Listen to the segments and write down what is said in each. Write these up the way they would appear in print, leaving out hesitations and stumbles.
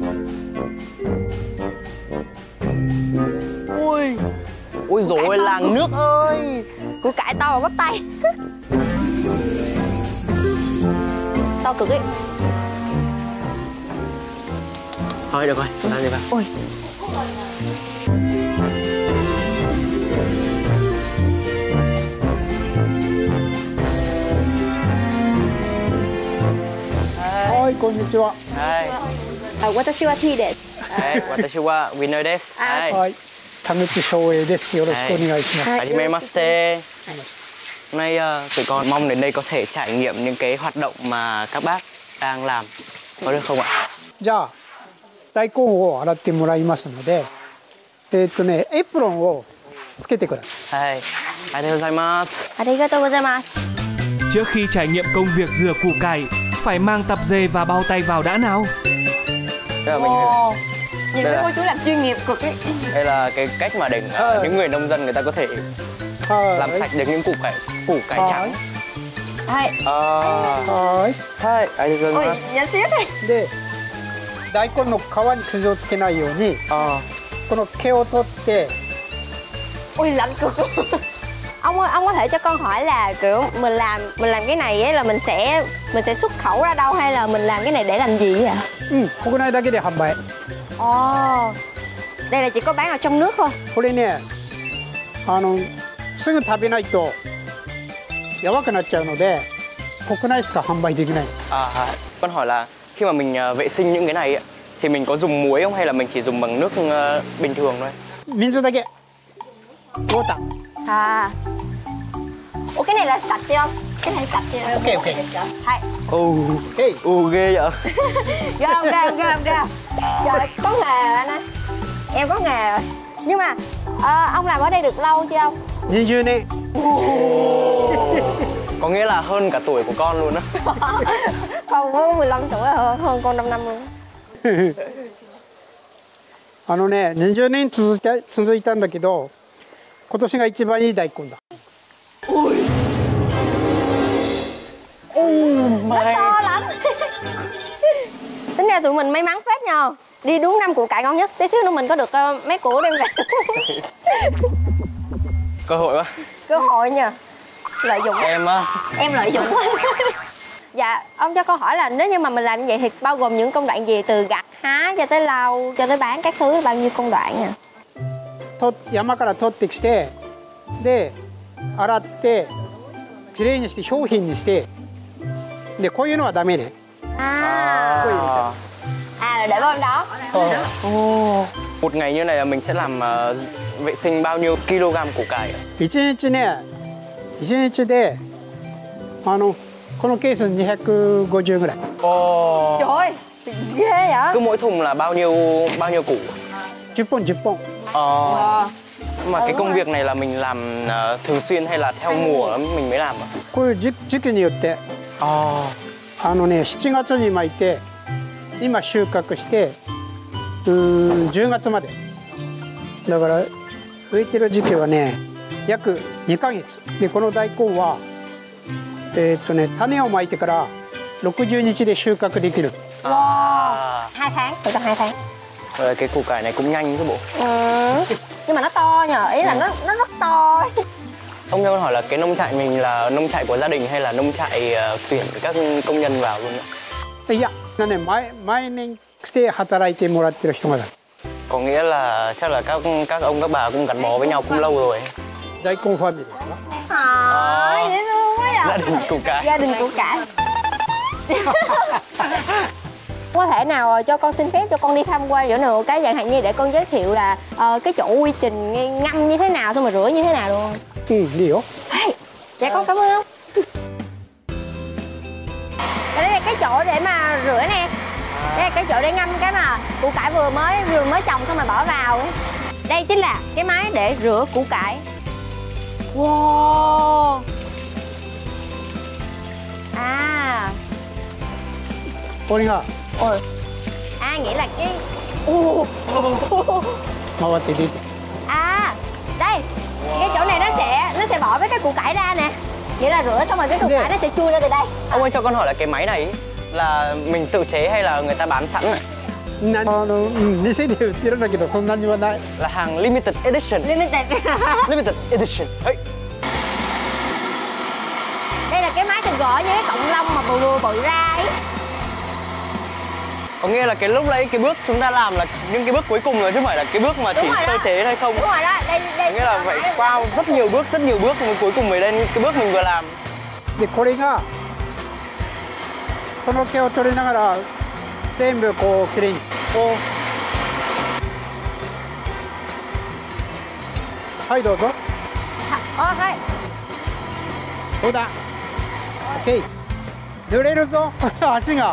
Ui, ôi dồi ôi, làng nước ơi. Củ cải to bằng bắp tay. To cực ấy. Thôi được rồi, chúng ta đi vào. Ôi. Oi, konnichiwa. Đây. Watashi wa T desu. Đây, watashi wa winner desu. Đây. Oi, Tanuki Shoei desu. Yoroshiku onegaishimasu. Hajimemashite. Hôm nay tụi con mong đến đây có thể trải nghiệm những cái hoạt động mà các bác đang làm. Có được không ạ? じゃあ、大根を洗ってもらいますので、エプロンをつけてください。 Đây. Arigatou Arigatou gozaimasu. Trước khi trải nghiệm công việc rửa củ cải, phải mang tập dề và bao tay vào đã nào. Đây là mình Nhìn đây mấy là- cô chú làm chuyên nghiệp cực ấy. Đây là cái cách mà để những người nông dân người ta có thể làm sạch được những củ cải trắng. Hay. はい。 Hai, Ôi, arigatou. nhỏ xíu thôi. で、大根の皮に傷をつけないように、この毛を取って、 Ui, lạnh cực. Ông ơi, ông có thể cho con hỏi là kiểu mình làm cái này ấy là mình sẽ xuất khẩu ra đâu hay là mình làm cái này để làm gì vậy ạ? 国内だけで販売。 Ồ. Đây là chỉ có bán ở trong nước thôi. これね、すぐ食べないとやばくなっちゃうので、国内しか販売できない。 Con hỏi là khi mà mình vệ sinh những cái này ấy, thì mình có dùng muối không hay là mình chỉ dùng bằng nước bình thường thôi? 水だけ。ウォーター。 À. Ủa cái này là sạch chưa không? Cái này sạch chưa? Ok. Hay. Ghê vậy. Gom ra. Trời, có nghề anh ơi. Em có nghề rồi. Nhưng mà ông làm ở đây được lâu chưa ông? 20年。 Có nghĩa là hơn cả tuổi của con luôn á. Con có 15 tuổi hơn con 5 năm luôn. 20年続いたんだけど、今年が一番いい大根だ。 To lắm. Tính ra tụi mình may mắn phết nhau. Đi đúng năm củ cải ngon nhất. Tí xíu nữa mình có được mấy củ đem về. Cơ hội quá. Cơ hội nha. Lợi dụng. Em Lợi dụng quá. Dạ, ông cho con hỏi là nếu như mà mình làm như vậy thì bao gồm những công đoạn gì? Từ gặt, hái cho tới lau, cho tới bán các thứ, bao nhiêu công đoạn nha? 山から取ってきて、で洗ってきれいにして商品にして、でこういうのはダメね。 À là để vào đó. Một ngày như này là mình sẽ làm vệ sinh bao nhiêu kg củ cải? 1日でこのケース250ぐらい。 Trời ơi, ghê vậy. Cứ mỗi thùng là bao nhiêu củ? 10本10本。 Mà cái công việc này là mình làm thường xuyên hay là theo mùa mình mới làm à? こういう時期によって、7月に巻いて、今収穫して、10月まで。だから植えてる時期はね、約2ヶ月。でこの大根は、種をまいてから60日で収穫できる。 Wow. 2 tháng, từ tầm 2 tháng. Cái củ cải này cũng nhanh chứ bộ. Nhưng mà nó to nhờ, ý là nó rất to. Ông cho con hỏi là cái nông trại mình là nông trại của gia đình hay là nông trại tuyển các công nhân vào luôn ạ? いや、毎年来て働いてもらってる人がいる。 Có nghĩa là chắc là các ông các bà cũng gắn bó với nhau cũng lâu rồi. 大根ファミリー。 Dễ thương quá vậy. Gia đình củ cải. Gia đình củ cải. Có thể nào cho con xin phép cho con đi tham quan chỗ nào cái dạng hạn như để con giới thiệu là cái chỗ quy trình ngâm như thế nào xong rồi rửa như thế nào luôn. いいよ。 Dạ con cảm ơn ông. Đây là cái chỗ để mà rửa nè. Đây là cái chỗ để ngâm cái mà củ cải vừa mới trồng xong rồi bỏ vào ấy. Đây chính là cái máy để rửa củ cải. Wow. À. これが Ôi. À nghĩa là cái 回って出て。 à đây cái chỗ này nó sẽ bỏ với cái củ cải ra nè, nghĩa là rửa xong rồi cái củ cải nó sẽ chui ra từ đây. Ông ơi cho con hỏi là cái máy này là mình tự chế hay là người ta bán sẵn này? 店で売ってるんだけどそんなにはない。 Là hàng limited edition. Limited. Limited edition. Ấy. Đây là cái máy sừng gỗ như cái cộng lông mà bự ra ấy. Có nghĩa là cái lúc đấy cái bước chúng ta làm là những cái bước cuối cùng rồi chứ không phải là cái bước mà chỉ sơ chế hay không. Đúng rồi đó. Đây Có nghĩa là phải qua rất nhiều bước mà cuối cùng mới đến cái bước mình vừa làm. でこれがこの毛を取りながら全部こうきれいに。はいどうぞ。 はい。 どうだ。オッケー。濡れるぞ足が。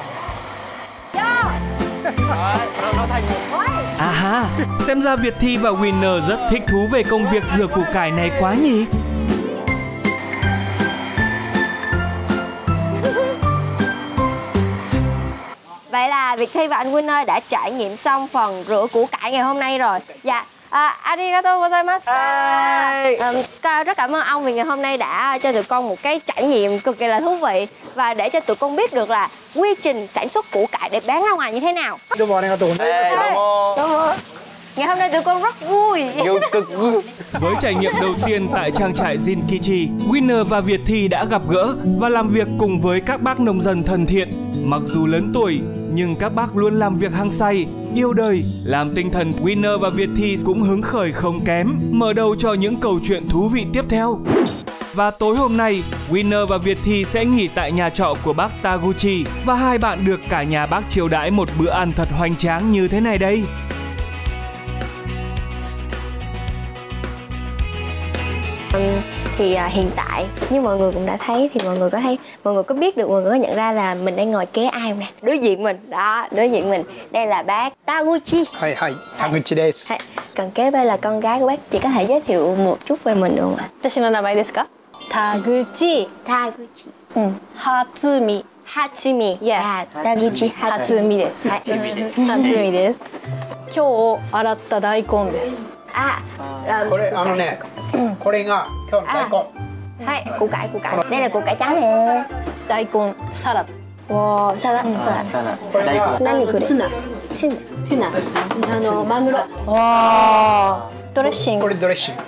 À ha, xem ra Việt Thi và Winner rất thích thú về công việc rửa củ cải này quá nhỉ. Vậy là Việt Thi và anh Winner đã trải nghiệm xong phần rửa củ cải ngày hôm nay rồi. Dạ, arigatou gozaimasu. Rất cảm ơn ông vì ngày hôm nay đã cho tụi con một cái trải nghiệm cực kỳ là thú vị và để cho tụi con biết được là quy trình sản xuất củ cải để bán ra ngoài như thế nào. Ngày hôm nay tụi con rất vui. Với trải nghiệm đầu tiên tại trang trại Jinkichi, Winner và Việt Thi đã gặp gỡ và làm việc cùng với các bác nông dân thân thiện. Mặc dù lớn tuổi, nhưng các bác luôn làm việc hăng say, yêu đời, làm tinh thần Winner và Việt Thi cũng hứng khởi không kém, mở đầu cho những câu chuyện thú vị tiếp theo. Và tối hôm nay, Winner và Việt Thi sẽ nghỉ tại nhà trọ của bác Taguchi và hai bạn được cả nhà bác chiêu đãi một bữa ăn thật hoành tráng như thế này đây. Thì hiện tại như mọi người cũng đã thấy thì mọi người có biết được, mọi người có nhận ra là mình đang ngồi kế ai không nè? Đối diện mình, đó, đối diện mình. Đây là bác Taguchi. Taguchi desu. Còn kế bên là con gái của bác, chị có thể giới thiệu một chút về mình được không ạ? 私の名前ですか? Taguchi. Hatsumi. Hatsumi. Yes. Taguchi Hatsumi です。Hatsumi です。今日洗った大根です。 これね、これが今日の大根。 はい、củ cải. Đây là củ cải trắng nè. 大根サラダ。 Wow, salad. Naniこれ? Tuna. マグロ。ドレッシング。 これドレッシング。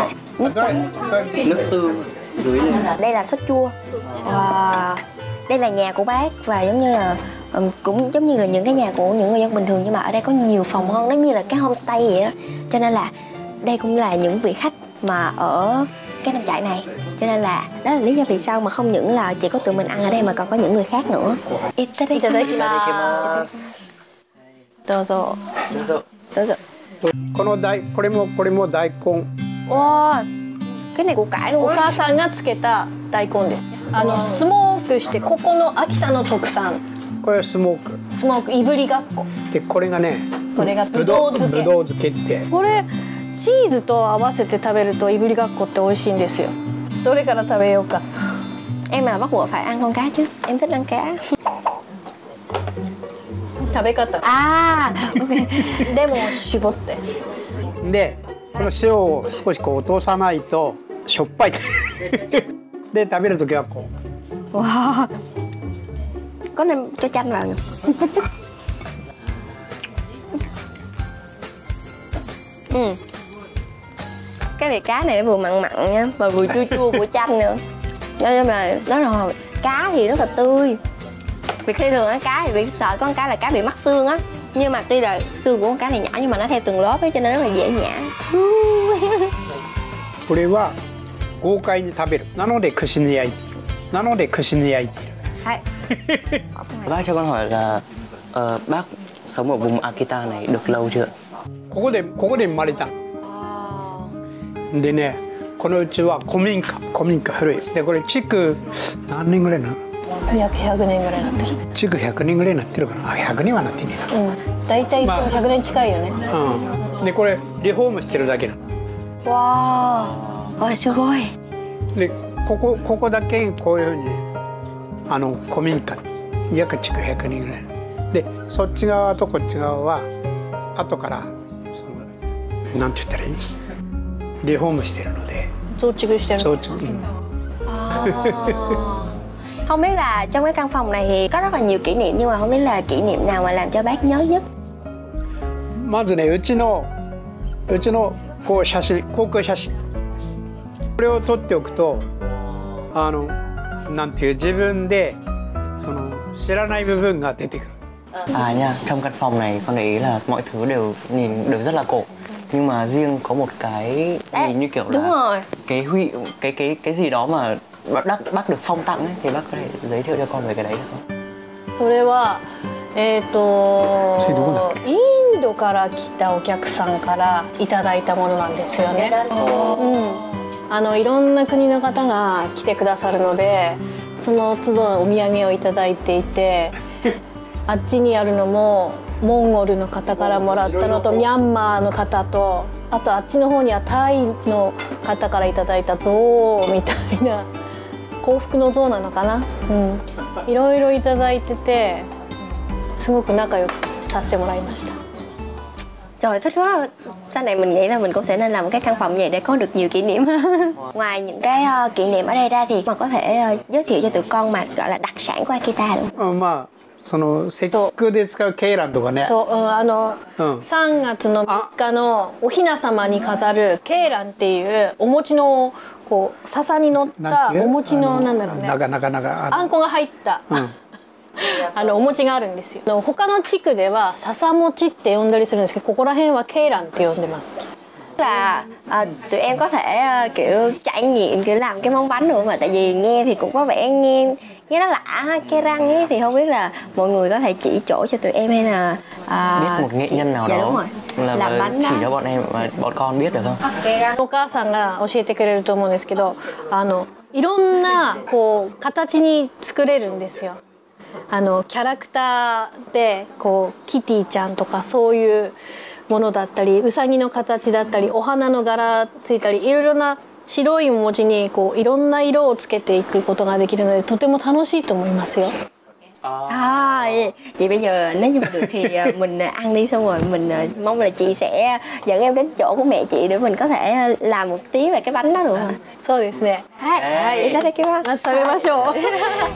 Nước tương dưới này. Đây là sốt chua. Wow. Đây là nhà của bác và giống như là cũng giống như là những cái nhà của những người dân bình thường, nhưng mà ở đây có nhiều phòng hơn, giống như là cái homestay vậy á. Cho nên là đây cũng là những vị khách mà ở cái nông trại này. Cho nên là đó là lý do vì sao mà không những là chỉ có tụi mình ăn ở đây mà còn có những người khác nữa. Itadakimasu. どうぞ。 どうぞ。 これも大根。 Wow, cái này củ cải luôn. お母さんがつけた大根です。スモークしてここの秋田の特産。 これはスモーク。 スモークいぶりがっこ。 でこれがね、 これがぶどう漬け。 ぶどう漬けって。 これチーズと合わせて食べるといぶりがっこって美味しいんですよ。どれから食べようか。 Em mà bắt buộc phải ăn con cá chứ. Em thích ăn cá. 食べ方。 OK. レモンを絞って。 でこの塩を少しこう落とさないとしょっぱい。で食べるときはこう。 Wow. Có nên cho chanh vào nhỉ? Cái vị cá này nó vừa mặn nha, và vừa chua chua của chanh nữa. Nhưng mà nó là cá thì rất là tươi. Việc khi thường ăn cá thì bị sợ con cá là cá bị mắc xương á. Nhưng mà tuy là xương của con cá này nhỏ nhưng mà nó theo từng lớp ấy, cho nên rất là dễ nhả. これは豪快に食べる。なので串に焼いている。なので串に焼いている。 Bác cho con hỏi là bác sống ở vùng Akita này được lâu chưa? ここで生まれた。でね、このうちは古民家古い。でこれ築何年ぐらいなの？ 約100年ぐらいなってる。 築100年ぐらいになってるかな。100年はなってねえな。 大体100年近いよね。 でこれリフォームしてるだけなの。 わあ、すごい。 でここだけこういうふうに古民家約築100年ぐらいで、そっち側とこっち側は後からなんて言ったらいい？リフォームしてるので。 増築してる。 増築。 Không biết là trong cái căn phòng này thì có rất là nhiều kỷ niệm, nhưng mà không biết là kỷ niệm nào mà làm cho bác nhớ nhất? まずね、うちのこう写真、航空写真、これを撮っておくと、なんていう、自分でその知らない部分が出てくる。 Nha, trong căn phòng này con để ý là mọi thứ đều nhìn đều rất là cổ, nhưng mà riêng có một cái nhìn như kiểu là cái gì đó mà bác được phong tặng ấy, thì bác có thể giới thiệu cho con về cái đấy được không? それはインドから来たお客さんからいただいたものなんですよね。いろんな国の方が来てくださるので、その都度お土産をいただいていて、あっちにあるのもモンゴルの方からもらったのと、ミャンマーの方と、あとあっちの方にはタイの方からいただいた象みたいな、幸福の象なのかな、いろいろいただいてて、すごく仲良くさせてもらいました。 Trời, thích quá. Sau này mình nghĩ là mình cũng sẽ nên làm một cái căn phòng vậy để có được nhiều kỷ niệm. Ngoài những cái kỷ niệm ở đây ra thì mà có thể giới thiệu cho tụi con mà gọi là đặc sản của Akita được không? まあその節句で使うケイランとかね。 そう、3月の3日のおひな様に飾るケイランっていうお餅のこう笹に乗ったお餅のなんだろうね。あんこが入った。お餅があるんですよ。他の地区では笹餅って呼んだりするんですけど、ここら辺はケイランって呼んでます。 là tụi em có thể kiểu trải nghiệm kiểu làm cái món bánh nữa mà, tại vì nghe thì cũng có vẻ nghe nó lạ ha, cây răng ấy, thì không biết là mọi người có thể chỉ chỗ cho tụi em hay là biết một nghệ nhân nào đó làm bánh chỉ cho bọn em và bọn con biết được không? お母さんが教えてくれると思うんですけど、いろんなこう形に作れるんですよ。キャラクターでこうキティちゃんとかそういうものだったり、うさぎの形だったり、お花の柄ついたり、いろいろな白い文字にこういろんな色をつけていくことができるので、とても楽しいと思いますよ。 Chị bây giờ nếu như mà được thì mình ăn đi, xong rồi mình mong là chị sẽ dẫn em đến chỗ của mẹ chị để mình có thể làm một tí về cái bánh đó được không? そうですね。 はい、いただきます。 食べましょう。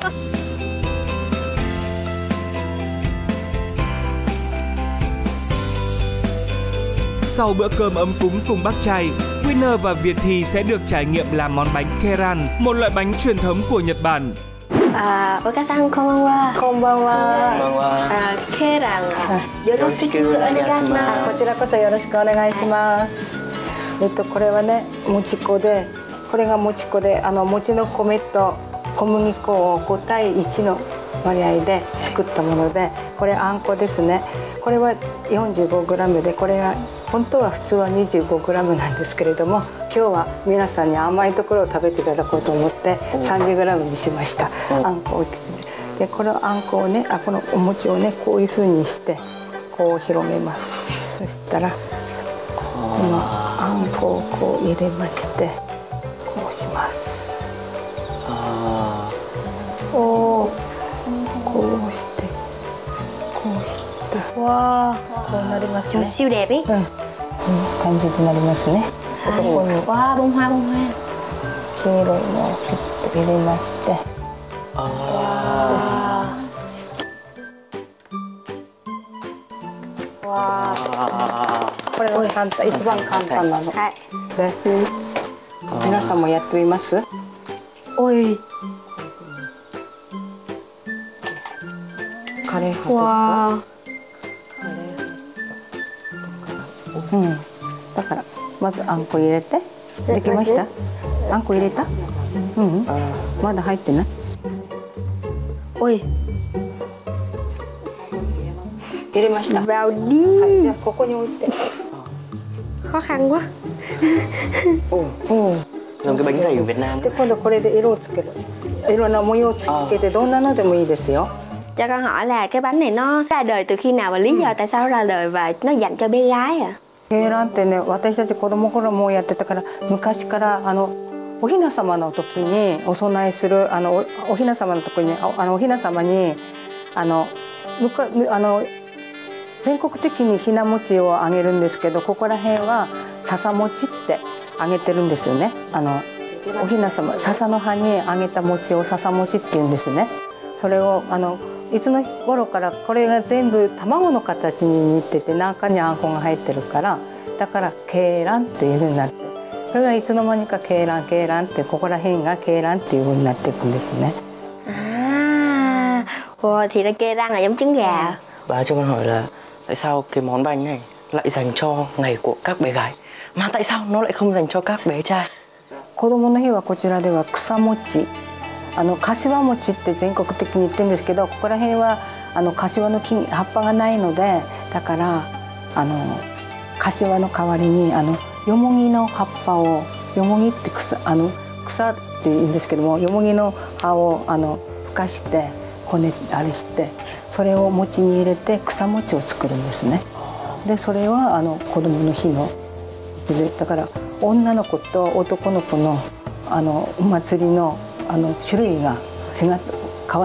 Sau bữa cơm ấm cúng cùng bác trai, Winner và Việt Thì sẽ được trải nghiệm làm món bánh Keran, một loại bánh truyền thống của Nhật Bản. Okasan konbanwa. Konbanwa. Keran. Yoroshiku onegaishimasu. こちらこそよろしくお願いします。これはね、もち粉で、これがもち粉で、餅の米と小麦粉を5対1の割合で作ったもので、これあんこですね。これは 45g で、これが本当は普通は 25g なんですけれども、今日は皆さんに甘いところを食べていただこうと思って 30g にしました。あんこをで、このあんこをね、このお餅をね、こういうふうにしてこう広げます。そしたらこのあんこをこう入れまして、こうします。こうしてこうしたわあ、こうなりますね。 siêu đẹp ý. 感じになりますね。ここにわあ、bông hoa 黄色いのをピッと入れまして、これが簡単、一番簡単なの。で、皆さんもやってみます？ おい。 カレー派とか、だからまずあんこ入れて、できました？あんこ入れた？まだ入ってない？ おい。 入れました。 vào đi. じゃあここに置いて。 khó khăn quá. Giống cái bánh dày của Việt Nam. で今度これで色をつける。いろんな模様をつけてどんなのでもいいですよ。 Cho con hỏi là cái bánh này nó ra đời từ khi nào và lý do tại sao nó ra đời và nó dành cho bé gái à? ケイランってね、私たち子供頃もやってたから、昔からおひな様の時にお供えするおひな様の時におひな様に全国的にひな餅をあげるんですけど、ここら辺は笹餅ってあげてるんですよね。おひな様、笹の葉にあげた餅を笹餅って言うんですね。それをいつの頃からこれが全部卵の形に似てて中にあんこが入ってるから、だから鶏卵っていう風になって、これがいつの間にか鶏卵ってここら辺が鶏卵っていう風になっていくんですね。 Thì là kê răng là giống trứng gà. Bà cho con hỏi là tại sao cái món bánh này lại dành cho ngày của các bé gái, mà tại sao nó lại không dành cho các bé trai? 子供の日はこちらでは草餅、柏餅って全国的に言ってるんですけど、ここら辺は柏の葉っぱがないので、だから柏の代わりによもぎの葉っぱを、よもぎって草って言うんですけども、よもぎの葉をふかしてこねあれして、それを餅に入れて草餅を作るんですね。でそれは子供の日のだから女の子と男の子のお祭りの種類が変わって、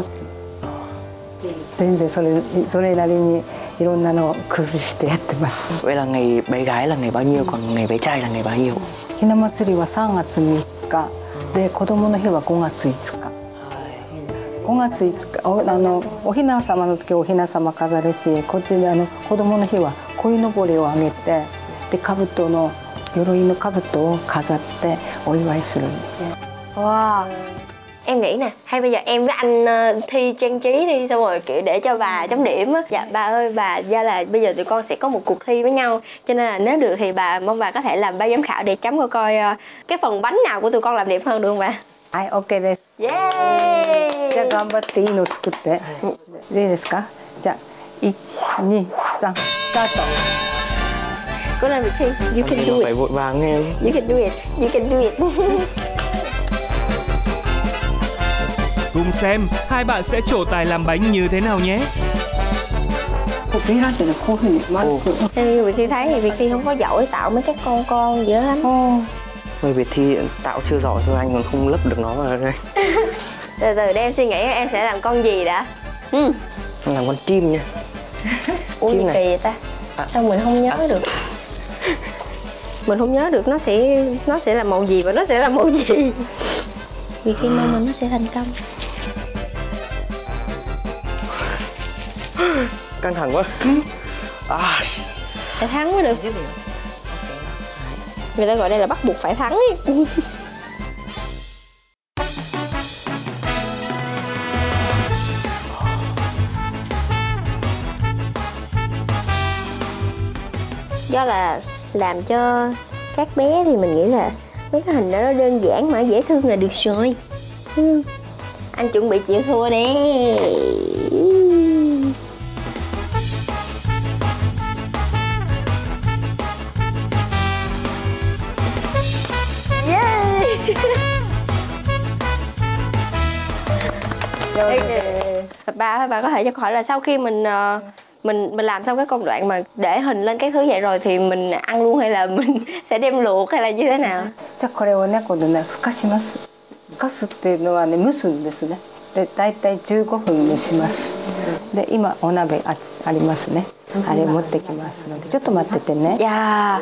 全然それなりにいろんなのを工夫してやってます。 Vậy là ngày bé gái là ngày bao nhiêu, còn ngày bé trai là ngày bao nhiêu? ひな祭りは3月3日で、子供の日は5月5日。5月5日おひな様の時はおひな様飾るし、こっちで子供の日は鯉のぼりをあげて、で�兜鎧の兜を飾ってお祝いするんです。 Wow. Em nghĩ nè, hay bây giờ em với anh thi trang trí đi, xong rồi kiểu để cho bà chấm điểm á. Dạ bà ơi, bà do là bây giờ tụi con sẽ có một cuộc thi với nhau, cho nên là nếu được thì mong bà có thể làm ban giám khảo để chấm coi cái phần bánh nào của tụi con làm đẹp hơn, được không bà? はい、OK です。 イエーイ。 じゃあ頑張っていいの作って。いいですか？じゃあ1、2、3、スタート。 Cố lên Việt Thi, you can do it. Phải vội vàng nghe. You can do it, you can do it. Cùng xem hai bạn sẽ trổ tài làm bánh như thế nào nhé. Theo Việt Thi thấy thì Việt Thi không có giỏi tạo mấy cái con gì đó lắm. Người Việt Thi tạo chưa giỏi thôi, anh còn không lấp được nó vào đây. Từ từ để em suy nghĩ em sẽ làm con gì đã. Làm con chim nha. Ủa gì kỳ vậy ta? Sao mình không nhớ được? Mình không nhớ được nó sẽ là màu gì và nó sẽ là màu gì. Vì khi mong mình nó sẽ thành công. Căng thẳng quá. Phải thắng mới được. Người ta gọi đây là bắt buộc phải thắng ấy. Do là làm cho các bé thì mình nghĩ là mấy cái hình đó nó đơn giản mà dễ thương là được rồi. Anh chuẩn bị chịu thua đi. Bà có thể cho hỏi là sau khi mình làm xong cái công đoạn mà để hình lên các thứ vậy rồi thì mình ăn luôn hay là mình sẽ đem luộc hay là như thế nào? じゃあこれをね今度ねふかします。ふかすっていうのはね蒸すんですね。でだいたい15分蒸します。で今お鍋ありますね。あれ持ってきますのでちょっと待っててね。 いや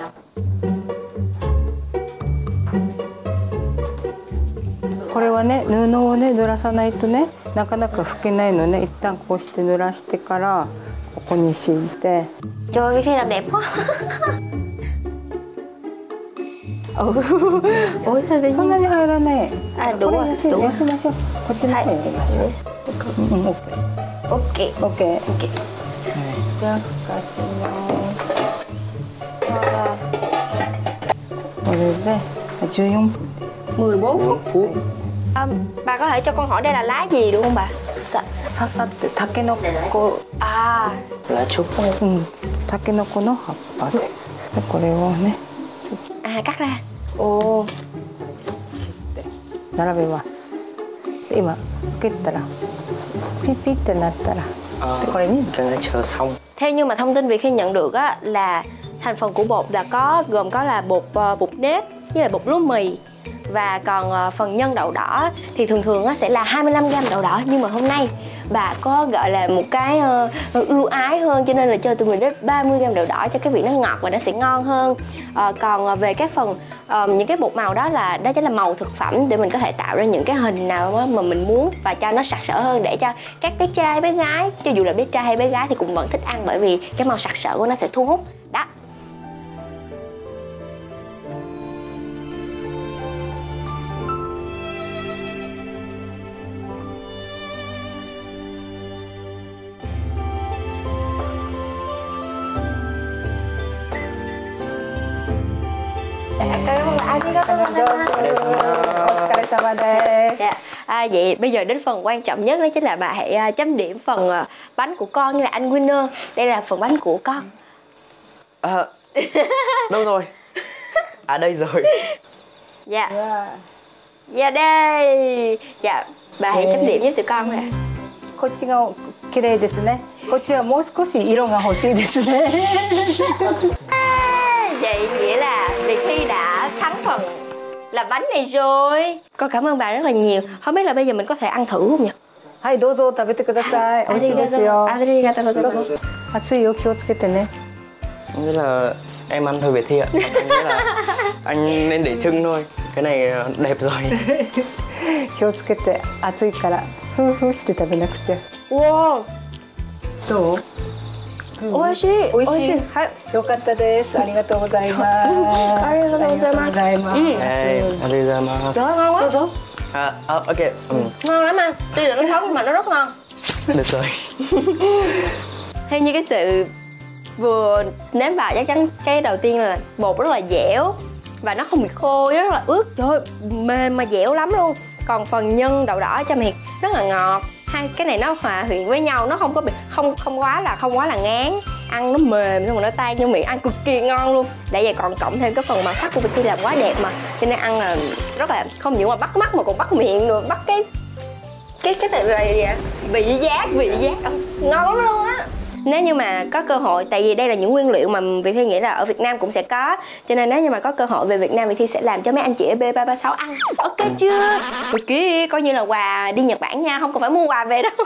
これはね布をね濡らさないとねなかなか拭けないのね。一旦こうして濡らしてからここに敷いて。 Trời ơi, Việt Thi làm đẹp quá. Ủa sao đi? そんなに入らない。 đúng rồi. これ寄せましょう。こっちの方に入れましょう。 OK. OK。じゃあふかします。これで14分。 14 phút. Bà có thể cho con hỏi đây là lá gì được không bà? ささってタケノコ。 Lá trúc. タケノコの葉っぱです。でこれをね。 cắt ra. Ồ. 並べます。で今切ったらピッピッってなったら。でこれに。 Cái này chờ xong. Theo như mà thông tin Việt Thi nhận được á là thành phần của bột là gồm có là bột nếp với lại bột lúa mì. Và còn phần nhân đậu đỏ thì thường sẽ là 25g đậu đỏ. Nhưng mà hôm nay bà có gọi là một cái ưu ái hơn, cho nên là cho tụi mình đến 30g đậu đỏ cho cái vị nó ngọt và nó sẽ ngon hơn. Còn về cái phần những cái bột màu đó chính là màu thực phẩm để mình có thể tạo ra những cái hình nào mà mình muốn và cho nó sặc sỡ hơn, để cho các bé trai bé gái, cho dù là bé trai hay bé gái thì cũng vẫn thích ăn, bởi vì cái màu sặc sỡ của nó sẽ thu hút đó. Vậy bây giờ đến phần quan trọng nhất, đó chính là bà hãy chấm điểm phần bánh của con như là anh Winner. Đây là phần bánh của con. Đâu rồi? À đây rồi. Dạ. Dạ đây. Dạ, bà hãy chấm điểm giúp tụi con nè. こっちが綺麗ですね。こっちはもう少し色が欲しいですね。 Vậy nghĩa là Việt Thi đã thắng phần làm bánh này rồi. Con cảm ơn bà rất là nhiều. Không biết là bây giờ mình có thể ăn thử không nhỉ? はい、どうぞ食べてください。美味しいですよ。どうぞ。熱いよ、気をつけてね。 Nghĩa là em ăn thôi Việt Thi ạ. Anh nghĩ là anh nên để trưng thôi. Cái này đẹp rồi. 気をつけて、熱いからフーフーして食べなくちゃ。 Wow. どう？ 美味しい。 美味しい。はい、よかったです。ありがとうございます。 ありがとうございます。 Arigatou. Trời ơi, ngon quá. Ok. Ngon lắm anh. Tuy là nó xấu nhưng mà nó rất ngon. Được rồi. Theo như cái sự vừa nếm vào, chắc chắn cái đầu tiên là bột rất là dẻo và nó không bị khô, rất là ướt. Trời ơi, mềm mà dẻo lắm luôn. Còn phần nhân đậu đỏ cho mình rất là ngọt. Hai cái này nó hòa quyện với nhau, nó không có bị không quá là ngán, ăn nó mềm xong rồi nó tan vô miệng, ăn cực kỳ ngon luôn. Để vậy còn cộng thêm cái phần màu sắc của Việt Thi làm quá đẹp mà, cho nên ăn là rất là không những mà bắt mắt mà còn bắt miệng nữa, bắt cái này là gì ạ? Vị giác ngon lắm luôn á. Nếu như mà có cơ hội, tại vì đây là những nguyên liệu mà Việt Thi nghĩ là ở Việt Nam cũng sẽ có, cho nên nếu như mà có cơ hội về Việt Nam, Việt Thi sẽ làm cho mấy anh chị ở B336 ăn. Ok chưa? Kia coi như là quà đi Nhật Bản nha, không cần phải mua quà về đâu.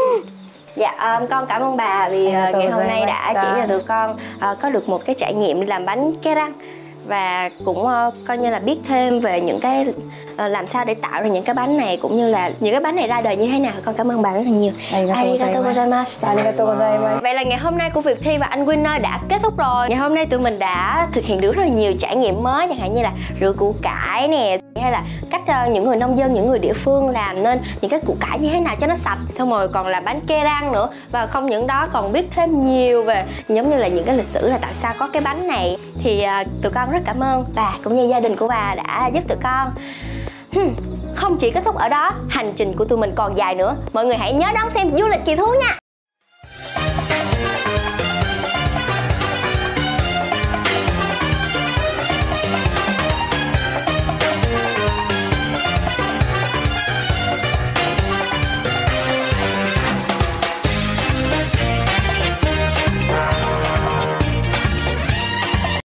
Dạ, con cảm ơn bà vì ngày hôm nay đã chỉ cho tụi con có được một cái trải nghiệm làm bánh kerang, và cũng coi như là biết thêm về những cái làm sao để tạo ra những cái bánh này, cũng như là những cái bánh này ra đời như thế nào. Con cảm ơn bà rất là nhiều. Arigatou gozaimasu. Vậy là ngày hôm nay của Việt Thi và anh Winner đã kết thúc rồi. Ngày hôm nay tụi mình đã thực hiện được rất là nhiều trải nghiệm mới, chẳng hạn như là rửa củ cải nè, hay là cách những người nông dân, những người địa phương làm nên những cái củ cải như thế nào cho nó sạch, xong rồi còn là bánh kerang nữa. Và không những đó, còn biết thêm nhiều về giống như là những cái lịch sử là tại sao có cái bánh này. Thì tụi con rất cảm ơn bà cũng như gia đình của bà đã giúp tụi con. Không chỉ kết thúc ở đó, hành trình của tụi mình còn dài nữa. Mọi người hãy nhớ đón xem Du lịch Kỳ Thú nha.